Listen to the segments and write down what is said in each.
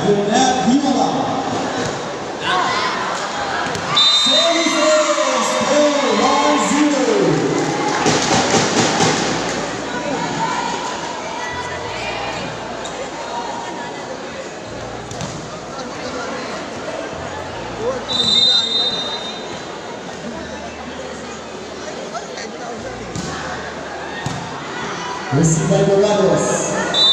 After that, Viola. Services for 1-0. Received by Dorados.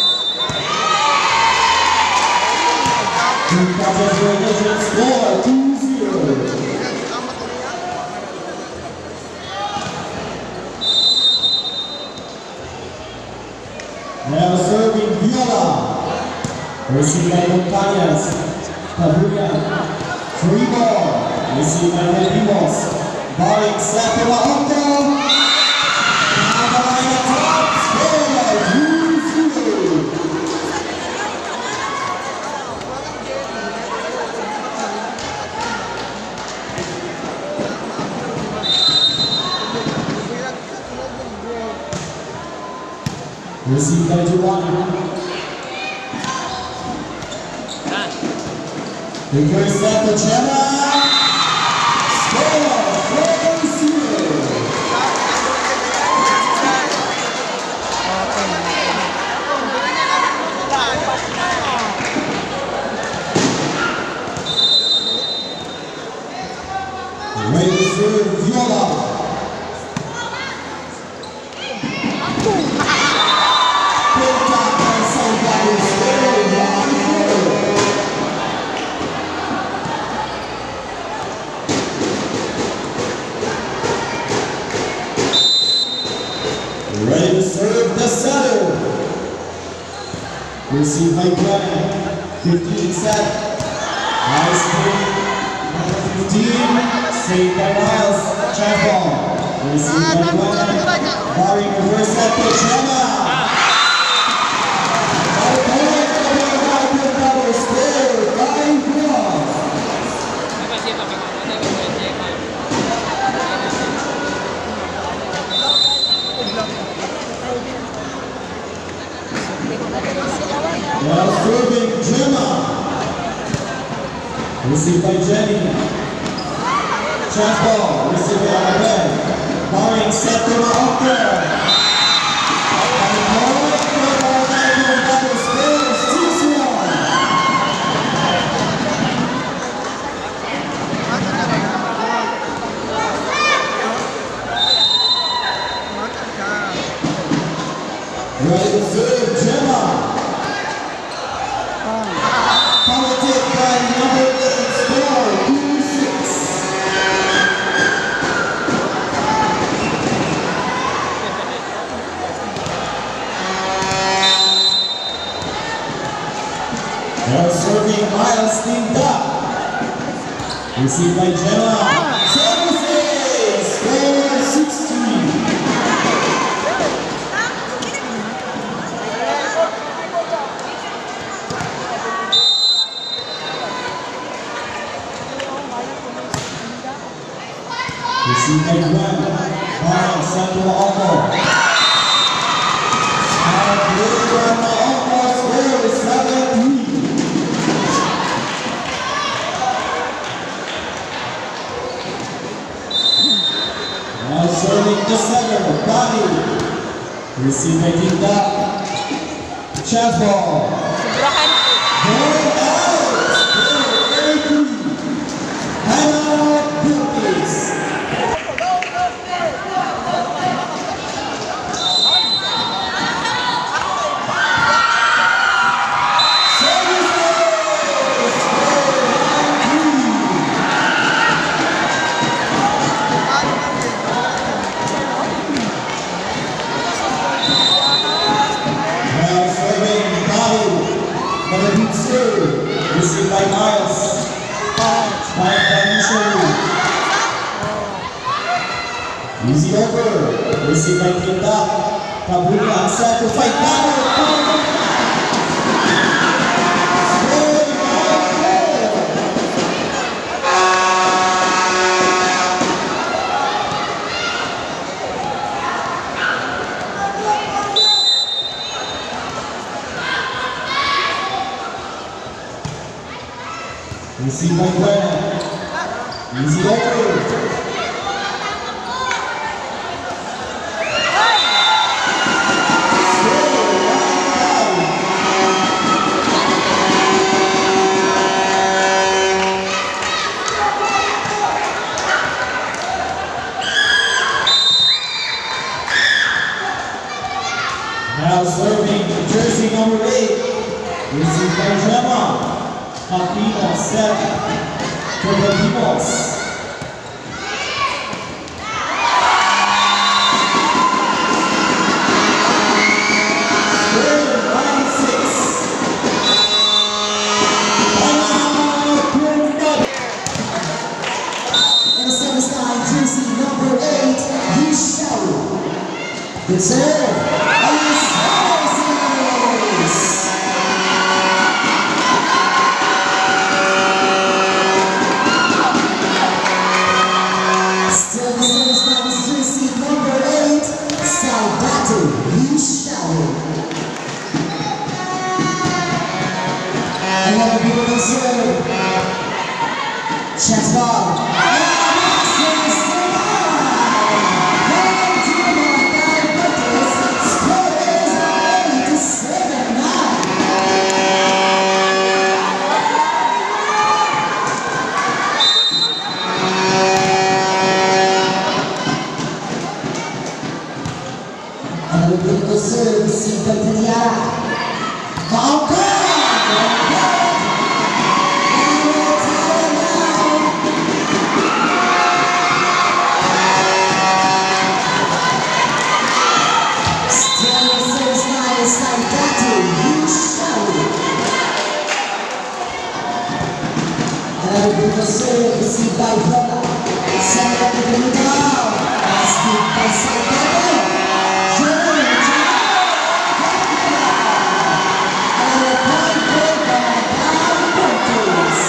Team Project Relegation score 2-0. Now serving Viola. Received by Montañas. Pavilion. Free ball. Received by Medimos. Barring Sakura Honda. Received by Giovanni. The first set to Gemma. Score 4-0. Ready to serve Viola. Ready to serve the setter. Received by Glenn. 15 set. High speed. 15. Saved by Miles. Check ball. Received by Glenn. Barring the first set to Gemma. Now serving Gemma. Received by Jenny. Check ball. Received by Annabelle. Barring set to Mahonka. Ready to serve Gemma. Followed by number 8, score 2-6. Now serving Miles cleaned up. Received by Gemma. Services, score 16. Received by Glenn. Barring Sandra Almo. Score is 7-3. Now serving the center, Bobby. Received by Tinda. Chance ball. Going out. Score 8-3. Hannah Bilkis. Received by Miles. Spike by Michelle. Easy over. Received by Tinda. Kabuya set to fight down. Received by Gwen. Easy over. Now serving jersey number 8, received by Gemma. Hakima set for the Peoples. And the service line, jersey number 8, Yishawu. Good serve. Another beautiful serve. Chance ball. Another beautiful serve received by Tatiana. Another beautiful serve received by Bella. Send it up to the middle. Received by Salgado. And a point goal by Down Portis.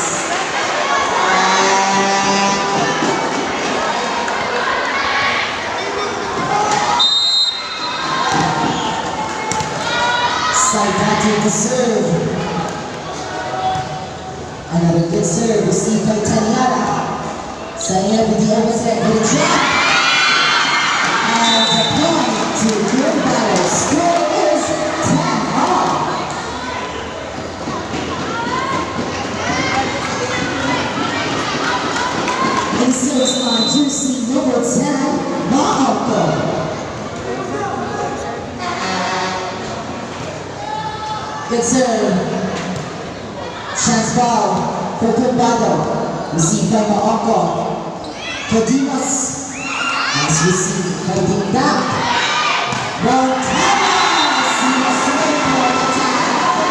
Salgado to serve. Another good serve received by Taniana. Setting up with the opposite with a drop. And a point to good battle. Score is 10-all. In service line, jersey number 10, Ma'oko. Good serve. Chance ball for Combado, received by Ma'oko. Codimas, as received by Dindak. Montanas, in the second attack.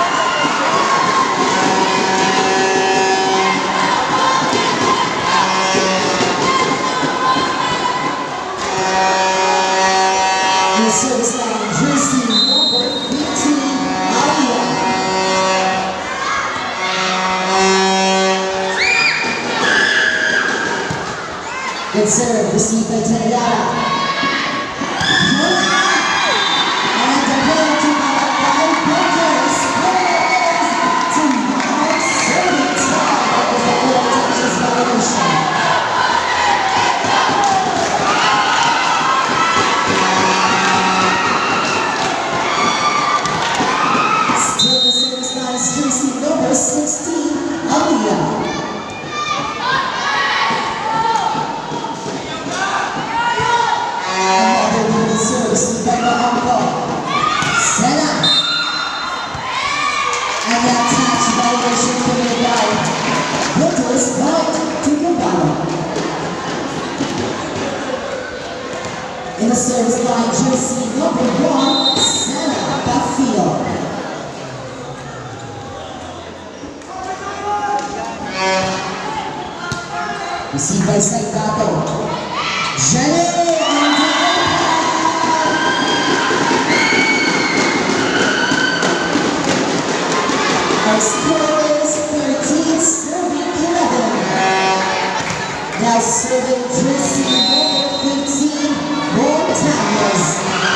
In the service line, jersey number 15, Alia. Good serve received by Taniana. And the penalty by Portis. To Mark serving time with the 4 touches violation. Still the service line, jersey number 16, Alia. Service by Ma'oko. Sena. And that touch violation committed by Portis point to Combado. In the service line, jersey number 1, Sena Backfield. Received by Salgado. Jenny. Our score is 13, serving 11. Now serving jersey number 15, Montanas.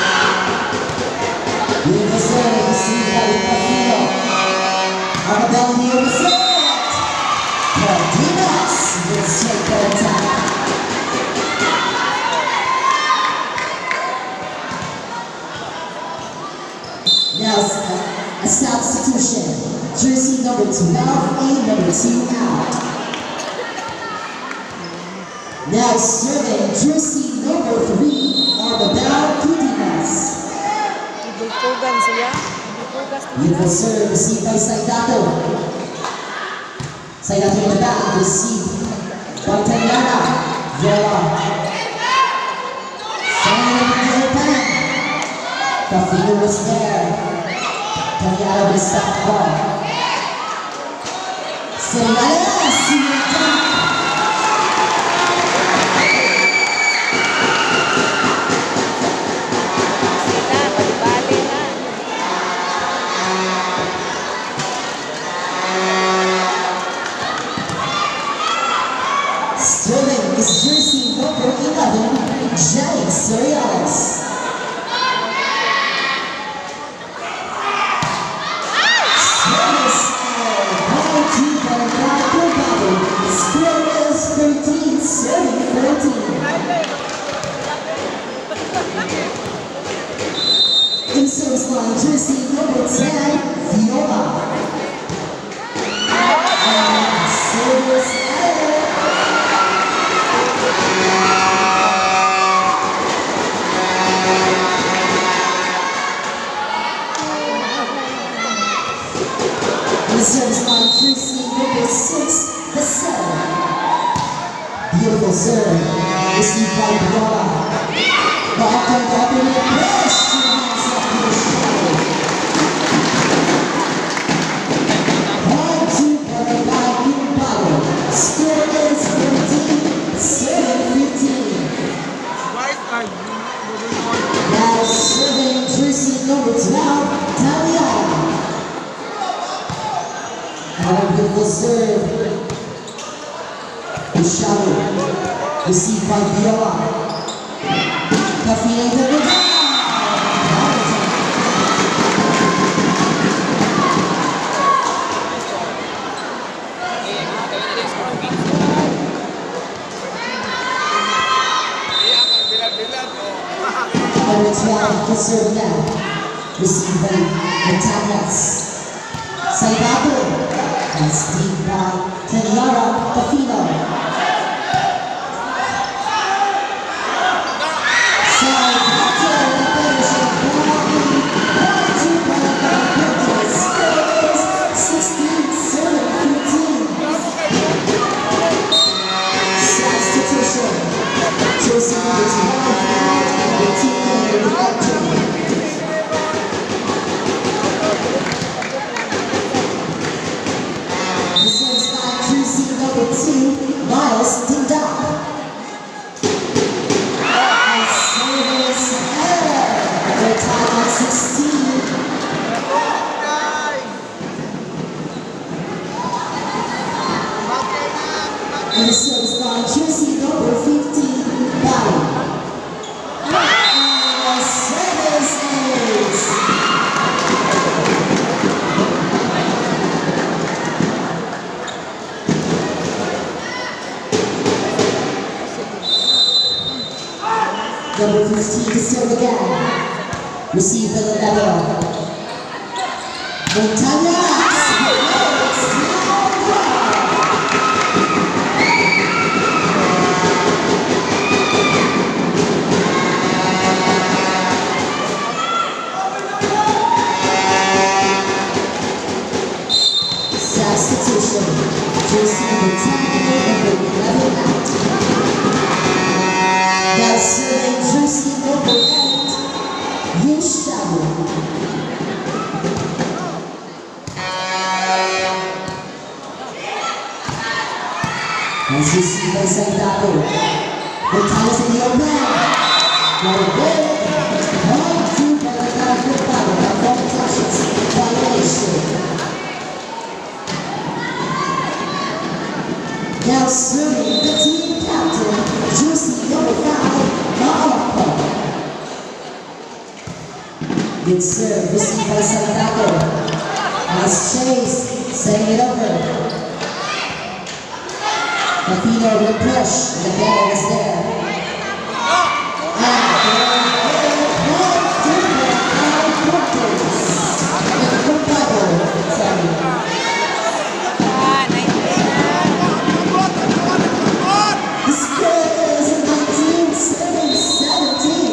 With the serve received by Castillo. Armadillo the set. Cardenas will take their time. Now, a substitution. Jersey number 12 and number 2 out. Now serving jersey number 3, Arbabao Cardenas. You will serve, received by Saidado. Saidado in the back, received by Tanyana. Viola. Sending it to the back. The finger was there. Tanyana with a stop ball. Saidado, see it down. Sterling is jersey number 11, Jay Cereals. Service ball to Barangay Cubao. Score is 13, serving 14. In service line, jersey number 10, Viola. And service the service line, jersey number 6, the 7. Beautiful serve, received by Viola. Ball comes up in the push. She has up to the shoulder. Ball to Barangay Cubao. Score is 14, 7-15. Now serving jersey number 12, Tanyana. Another beautiful serve. The shadow received by Viola. Café into the down. Number 12 to serve now. Received by Montañas. Saidado. And Steve by Tanyana Tafino. Saidado, the finish of ball in. 1-2 Barangay Cardenas. Score is 16-7-15. Substitution. Jersey number 12 out, number 2 in the outro. Number 2, Miles Dindar. And service error. Their time at 16. And the service line, jersey number 15, Bauer. And the service is number 15 to serve again. Receive the level. Montañas. Substitution. Jersey number 10 and number 11 out. Now serving jersey number 8, Yushabo. As you see by Saidado, the ties in the open. Now a big 1-2 Barangay Cubao. Now 4 touches. Violation. Now serving the team captain, jersey number 5, Maopo. Good serve, received by Saidado. Nice chase, setting it over. Cafino will push. The ball is there. And the score is 19-17.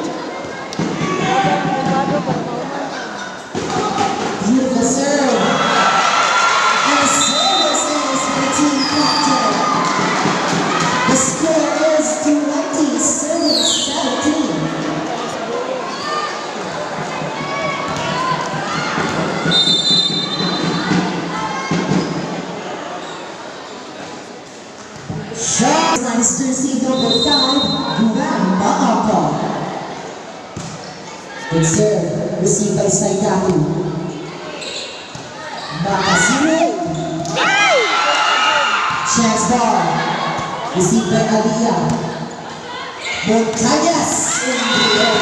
Beautiful serve. And the service is for the team captain. The score is 20-17. Shot is jersey number 5, Duran Maapa. Good serve, received by Saidatu. Makasino. Chance ball, received by Aliyah. Montañez in the air.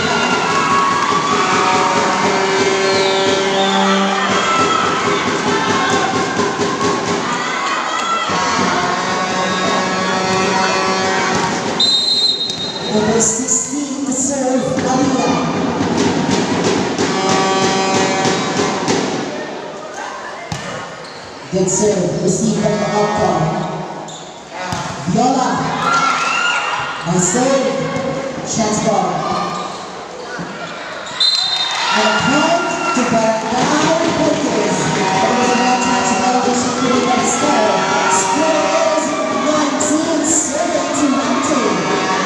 Number 16 to serve, Aliyah. Good serve, received by Maapa. Viola. Nice save. Chance ball. And a point to Barangay Portes. That was a one-touch elevation created by Score. Score is 19-17.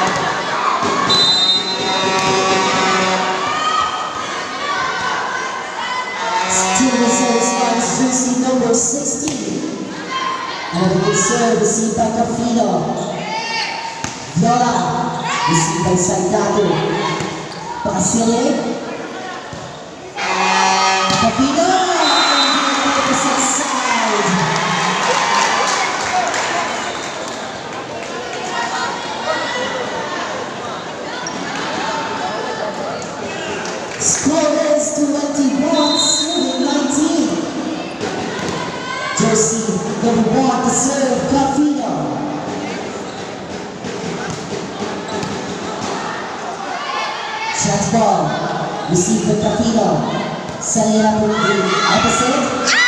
Still the service lines jersey number 16. And a good serve received by Cafino. Viola, received by Saidatu. Basile. Cafino, into the opposite side. Score is 21-19. Jersey number 1 to serve, Cafino. Shot ball, received by Cafino. Salera to the opposite.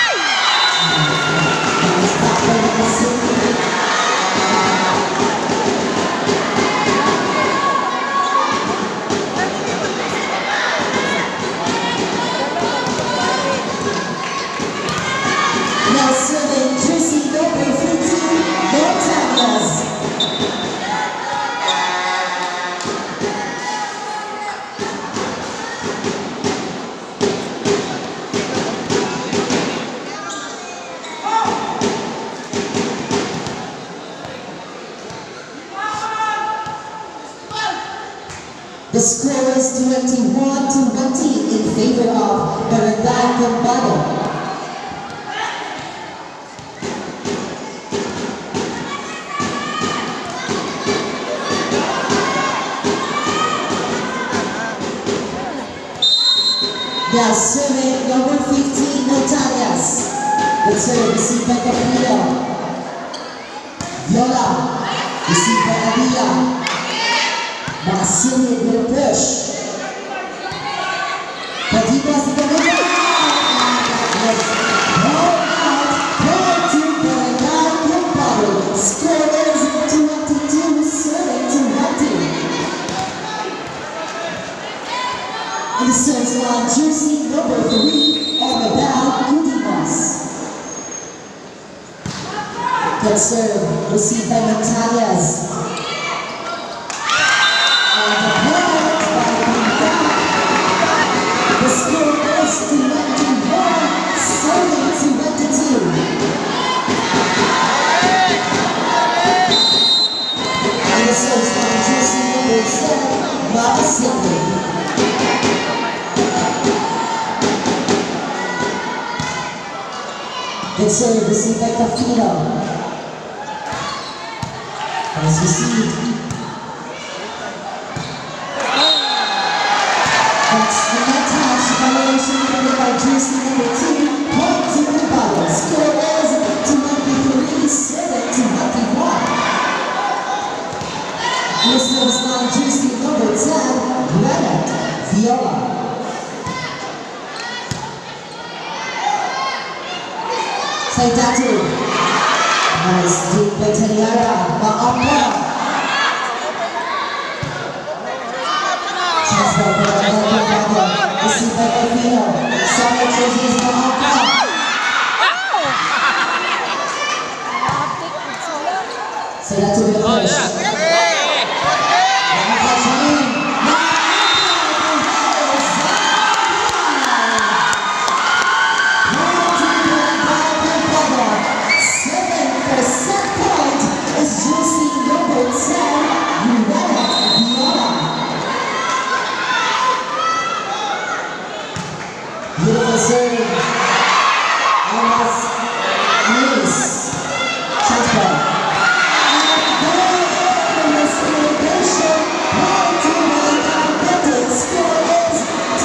Nice back by the opposite. Now serving jersey number 15, Montañez. The score is 21-20 in favor of Barangay Combado. Now serving number 15, Montañez. The serve received by Cafino. Viola, received by Aliyah. Basile will push. Patipas the middle. Point to Barangay Combado. Score is 22-20. In the service line, jersey number 3, Ormebel Udimas. Good serve, received by Montañez. And the point by Combado. The score is 21-22. In the service line, jersey number 7, Makasino. Good serve received by Cafino. Pass received. That's the net touch violation committed by jersey number 2, point to Combado. Score is 23-21. Say Datu. Nice deep by Taniara. Maampa. Transfer for the Maampa. Received by Elvino. Sorry, Tracy's Maampa. Say Datu with the push. Beautiful serve. Almost miss. Transfer. And goal from the celebration. 1-1 completed. Score is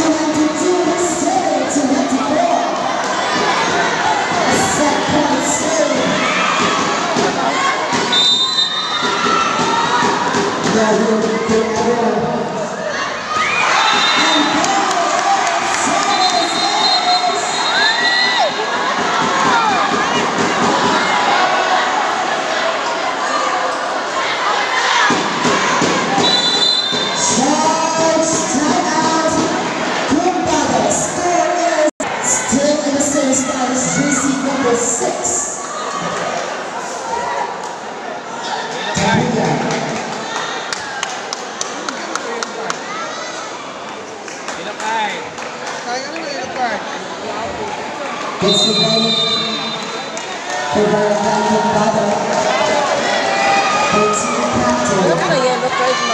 2-2-7-24. A set point save. Now we'll be for everyone. Number 6. Gets the ball for Barangay Kumbada. 13 captain.